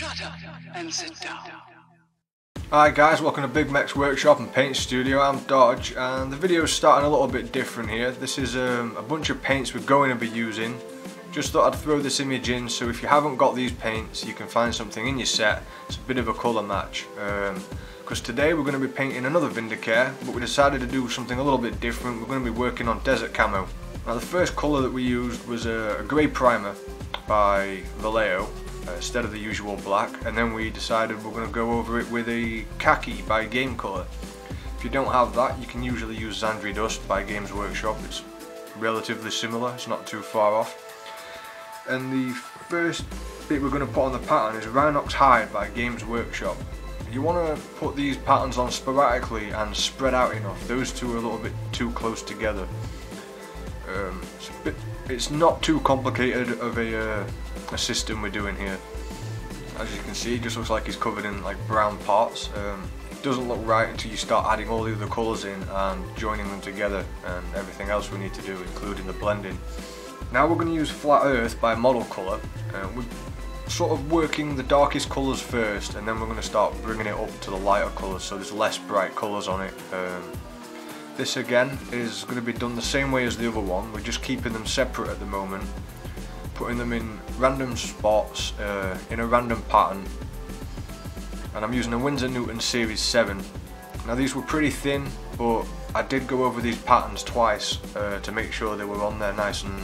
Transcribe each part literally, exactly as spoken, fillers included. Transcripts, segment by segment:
Shut up and sit down. Hi guys, welcome to Bigmeks Workshop and Paint Studio. I'm Dodge, and the video is starting a little bit different here. This is um, a bunch of paints we're going to be using. Just thought I'd throw this image in, so if you haven't got these paints, you can find something in your set. It's a bit of a colour match. Because um, today we're going to be painting another Vindicare, but we decided to do something a little bit different. We're going to be working on desert camo. Now the first colour that we used was a, a grey primer by Vallejo, uh, instead of the usual black, and then we decided we're going to go over it with a khaki by Game Colour. If you don't have that, you can usually use Zandri Dust by Games Workshop. It's relatively similar, it's not too far off. And the first bit we're going to put on the pattern is Rhinox Hide by Games Workshop. You want to put these patterns on sporadically and spread out enough. Those two are a little bit too close together. Um, it's, a bit, it's not too complicated of a, uh, a system we're doing here. As you can see, it just looks like it's covered in like brown parts. Um, it doesn't look right until you start adding all the other colours in and joining them together, and everything else we need to do, including the blending. Now we're going to use Flat Earth by Model Colour. Uh, we're sort of working the darkest colours first, and then we're going to start bringing it up to the lighter colours, so there's less bright colours on it. Um, this again is going to be done the same way as the other one. We're just keeping them separate at the moment, putting them in random spots uh, in a random pattern. And I'm using a Winsor Newton Series seven. Now these were pretty thin, but I did go over these patterns twice uh, to make sure they were on there nice and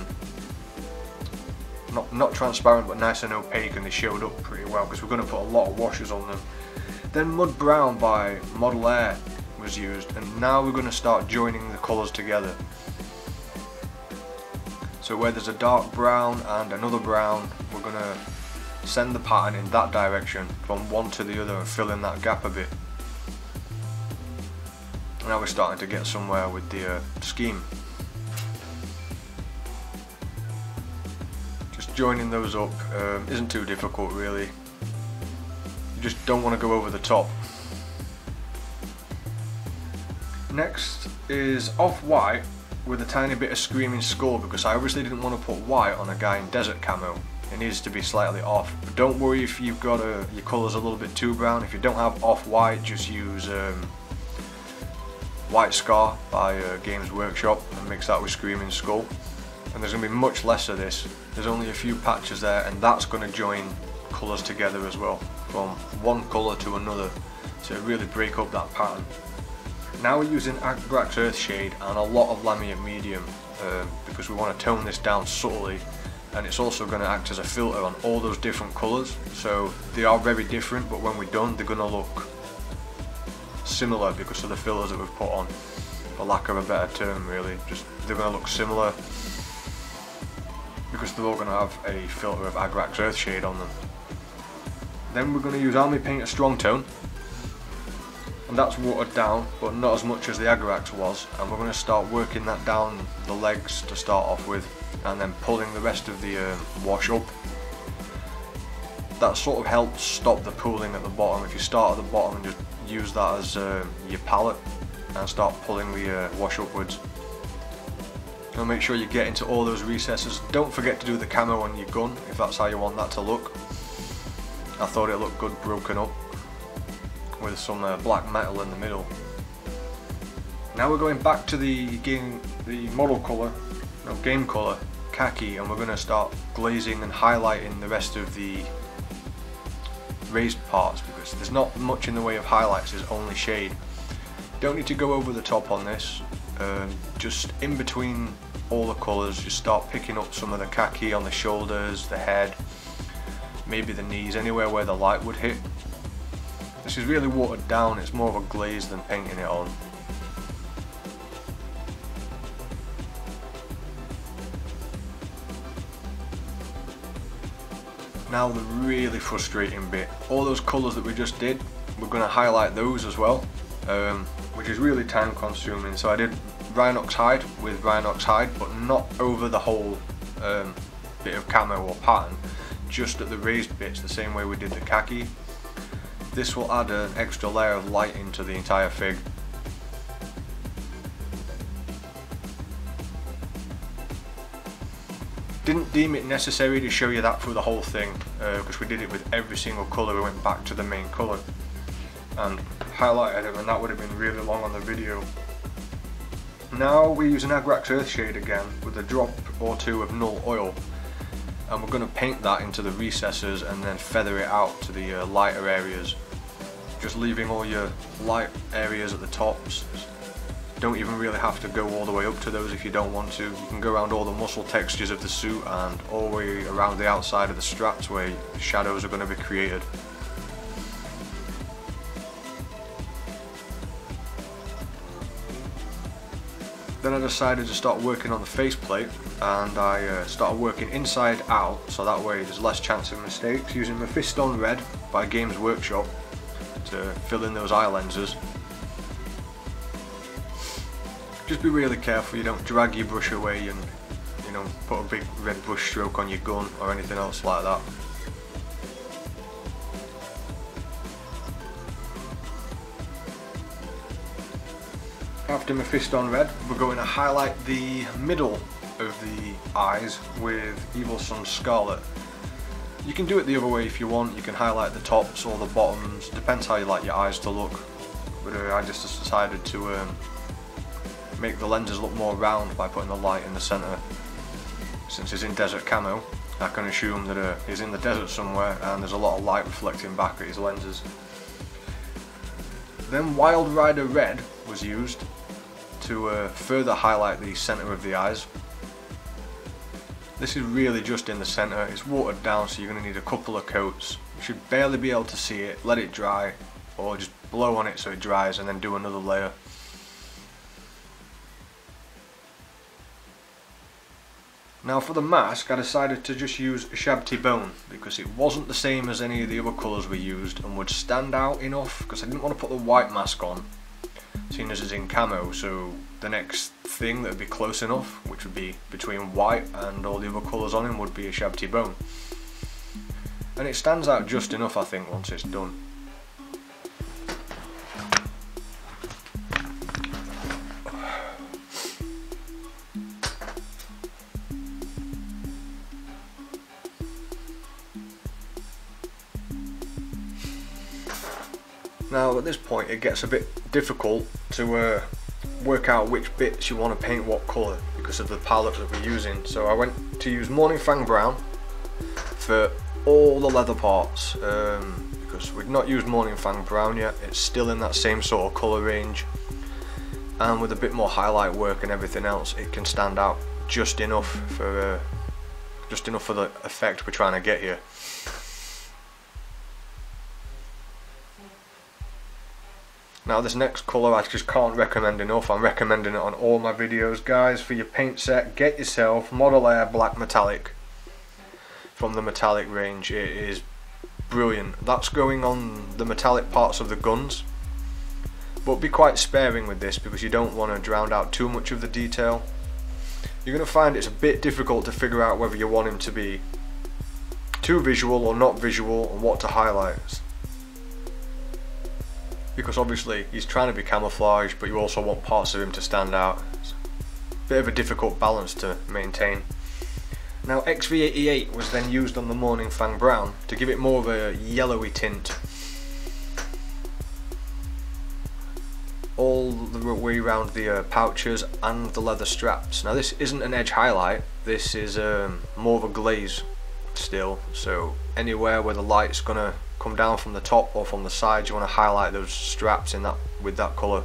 Not, not transparent, but nice and opaque, and they showed up pretty well because we're going to put a lot of washes on them. Then Mud Brown by Model Air was used, and now we're going to start joining the colours together. So where there's a dark brown and another brown, we're going to send the pattern in that direction from one to the other and fill in that gap a bit. Now we're starting to get somewhere with the uh, scheme. Joining those up um, isn't too difficult really. You just don't want to go over the top. Next is Off-White with a tiny bit of Screaming Skull, because I obviously didn't want to put white on a guy in desert camo. It needs to be slightly off. But don't worry if you've got a, your colours a little bit too brown. If you don't have Off-White, just use um, White Scar by uh, Games Workshop and mix that with Screaming Skull. And there's going to be much less of this. There's only a few patches there, and that's going to join colours together as well, from one colour to another, to really break up that pattern. Now we're using Agrax Earthshade and a lot of Lamiate Medium, um, because we want to tone this down subtly, and it's also going to act as a filter on all those different colours. So they are very different, but when we're done they're going to look similar because of the filters that we've put on, for lack of a better term really. Just they're going to look similar because they're all going to have a filter of Agrax Earthshade on them. Then we're going to use Army Painter Strong Tone, and that's watered down, but not as much as the Agrax was, and we're going to start working that down the legs to start off with, and then pulling the rest of the uh, wash up. That sort of helps stop the pooling at the bottom. If you start at the bottom and just use that as uh, your palette and start pulling the uh, wash upwards. And make sure you get into all those recesses. Don't forget to do the camo on your gun if that's how you want that to look. I thought it looked good broken up with some uh, black metal in the middle. Now we're going back to the game, the model colour, no, game colour, khaki, and we're going to start glazing and highlighting the rest of the raised parts, because there's not much in the way of highlights, there's only shade. Don't need to go over the top on this. Um, just in between all the colours, just start picking up some of the khaki on the shoulders, the head, maybe the knees, anywhere where the light would hit. This is really watered down, it's more of a glaze than painting it on. Now the really frustrating bit, all those colours that we just did, we're going to highlight those as well. Um, which is really time consuming, so I did Rhinox Hide with Rhinox Hide, but not over the whole um, bit of camo or pattern, just at the raised bits, the same way we did the khaki. This will add an extra layer of light into the entire fig. Didn't deem it necessary to show you that through the whole thing, because uh, we did it with every single colour. We went back to the main colour and highlighted them, and that would have been really long on the video. Now we use an Agrax Earthshade again with a drop or two of null oil, and we're going to paint that into the recesses and then feather it out to the uh, lighter areas, just leaving all your light areas at the tops. Don't even really have to go all the way up to those if you don't want to. You can go around all the muscle textures of the suit and all the way around the outside of the straps where the shadows are going to be created. Then I decided to start working on the faceplate, and I uh, started working inside out, so that way there's less chance of mistakes, using Mephisto Red by Games Workshop to fill in those eye lenses. Just be really careful you don't drag your brush away and, you know, put a big red brush stroke on your gun or anything else like that. After Mephisto Red, we're going to highlight the middle of the eyes with Evil Sun Scarlet. You can do it the other way if you want. You can highlight the tops or the bottoms, depends how you like your eyes to look. But uh, I just decided to um, make the lenses look more round by putting the light in the centre. Since he's in desert camo, I can assume that uh, he's in the desert somewhere and there's a lot of light reflecting back at his lenses. Then Wild Rider Red was used to uh, further highlight the centre of the eyes. This is really just in the centre. It's watered down, so you're going to need a couple of coats. You should barely be able to see it. Let it dry, or just blow on it so it dries and then do another layer. Now for the mask, I decided to just use Shabti Bone because it wasn't the same as any of the other colours we used and would stand out enough, because I didn't want to put the white mask on, seeing as it's in camo, so the next thing that would be close enough, which would be between white and all the other colours on him, would be a Shabti Bone. And it stands out just enough, I think, once it's done. Now at this point it gets a bit difficult to uh, work out which bits you want to paint what colour because of the palette that we're using. So I went to use Morning Fang Brown for all the leather parts, um, because we've not used Morning Fang Brown yet. It's still in that same sort of colour range, and with a bit more highlight work and everything else, it can stand out just enough for uh, just enough for the effect we're trying to get here. Now this next colour I just can't recommend enough. I'm recommending it on all my videos, guys. For your paint set, get yourself Model Air Black Metallic from the metallic range. It is brilliant. That's going on the metallic parts of the guns, but be quite sparing with this because you don't want to drown out too much of the detail. You're going to find it's a bit difficult to figure out whether you want him to be too visual or not visual and what to highlight, because obviously he's trying to be camouflage, but you also want parts of him to stand out. It's a bit of a difficult balance to maintain. Now X V eighty-eight was then used on the Morning Fang Brown to give it more of a yellowy tint, all the way around the uh, pouches and the leather straps. Now this isn't an edge highlight, this is um, more of a glaze still, so anywhere where the light's gonna come down from the top or from the sides, you want to highlight those straps in that with that colour.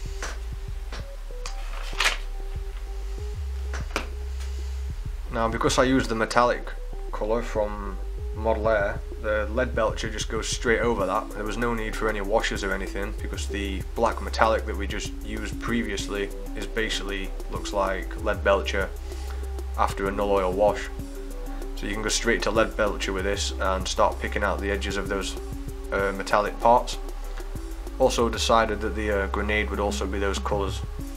Now because I used the metallic colour from Model Air, the lead belcher just goes straight over that. There was no need for any washes or anything because the black metallic that we just used previously is basically looks like lead belcher after a null oil wash. So you can go straight to lead belcher with this and start picking out the edges of those uh, metallic parts. Also decided that the uh, grenade would also be those colours.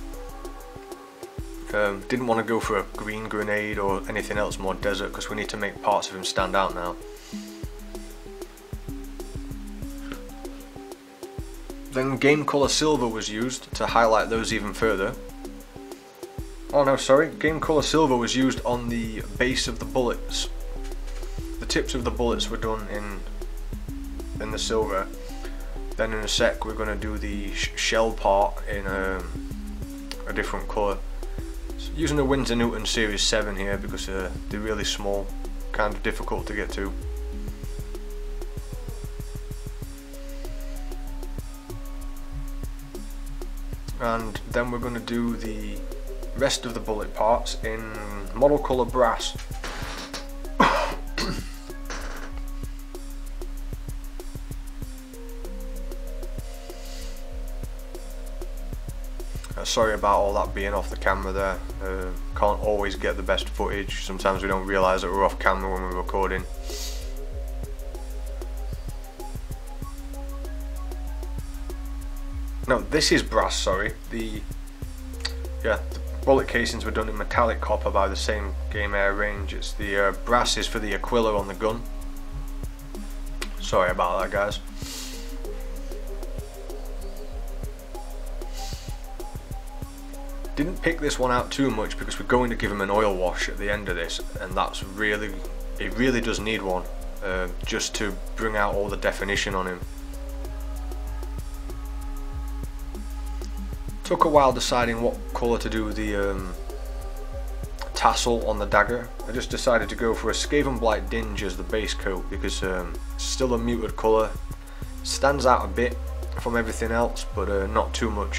Um, didn't want to go for a green grenade or anything else more desert because we need to make parts of him stand out now. Then Game Colour Silver was used to highlight those even further. oh no, sorry, game colour silver was used on the base of the bullets. The tips of the bullets were done in in the silver. Then in a sec we're going to do the sh shell part in a, a different colour. So using the Winsor Newton Series seven here because uh, they're really small, kind of difficult to get to. And then we're going to do the rest of the bullet parts in model colour brass. uh, sorry about all that being off the camera there, uh, can't always get the best footage, sometimes we don't realise that we're off camera when we're recording. No, this is brass, sorry. The yeah, the bullet casings were done in metallic copper by the same Game Air range. It's the uh, brass is for the Aquila on the gun. Sorry about that, guys. Didn't pick this one out too much because we're going to give him an oil wash at the end of this, and that's really, it really does need one, uh, just to bring out all the definition on him. Took a while deciding what colour to do with the um, tassel on the dagger. I just decided to go for a Skaven Blight Dinge as the base coat because um, it's still a muted colour. Stands out a bit from everything else, but uh, not too much.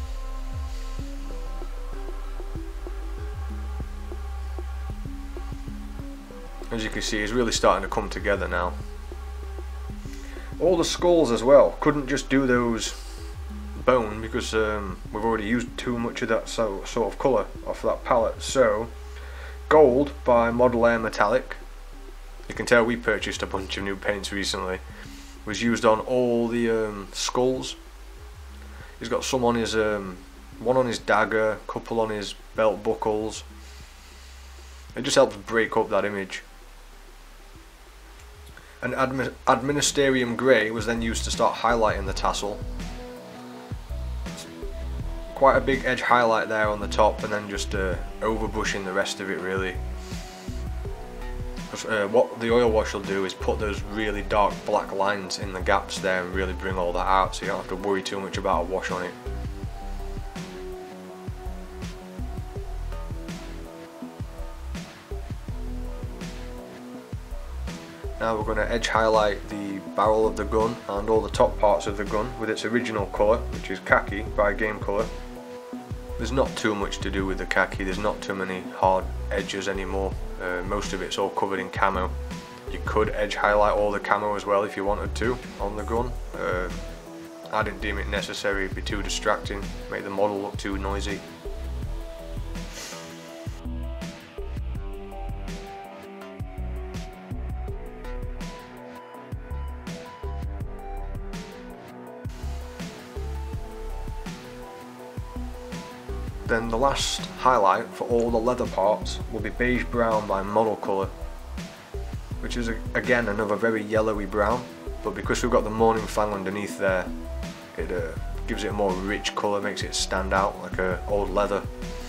As you can see, it's really starting to come together now. All the skulls as well, couldn't just do those bone because um, we've already used too much of that so, sort of colour off that palette. So gold by Model Air Metallic, you can tell we purchased a bunch of new paints recently, was used on all the um, skulls. He's got some on his um, one on his dagger, couple on his belt buckles. It just helps break up that image. An admi Administerium Grey was then used to start highlighting the tassel. Quite a big edge highlight there on the top, and then just uh, overbrushing the rest of it really. Uh, what the oil wash will do is put those really dark black lines in the gaps there and really bring all that out, so you don't have to worry too much about a wash on it. Now we're going to edge highlight the barrel of the gun and all the top parts of the gun with its original colour, which is khaki by Game Colour. There's not too much to do with the khaki, there's not too many hard edges anymore, uh, most of it's all covered in camo. You could edge highlight all the camo as well if you wanted to on the gun. Uh, I didn't deem it necessary, it'd be too distracting, make the model look too noisy. Then the last highlight for all the leather parts will be beige brown by Model Colour, which is a, again another very yellowy brown, but because we've got the Morning Fang underneath there, it uh, gives it a more rich colour, makes it stand out like a old leather.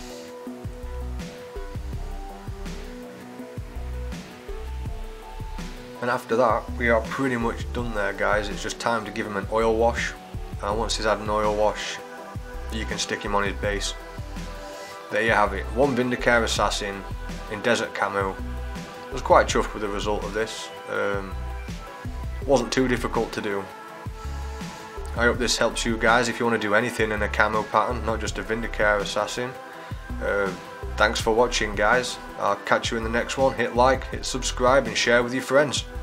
And after that we are pretty much done there, guys. It's just time to give him an oil wash, and once he's had an oil wash you can stick him on his base. There you have it, one Vindicare Assassin in desert camo. I was quite chuffed with the result of this. Um, wasn't too difficult to do. I hope this helps you guys if you want to do anything in a camo pattern, not just a Vindicare Assassin. Uh, thanks for watching, guys. I'll catch you in the next one. Hit like, hit subscribe and share with your friends.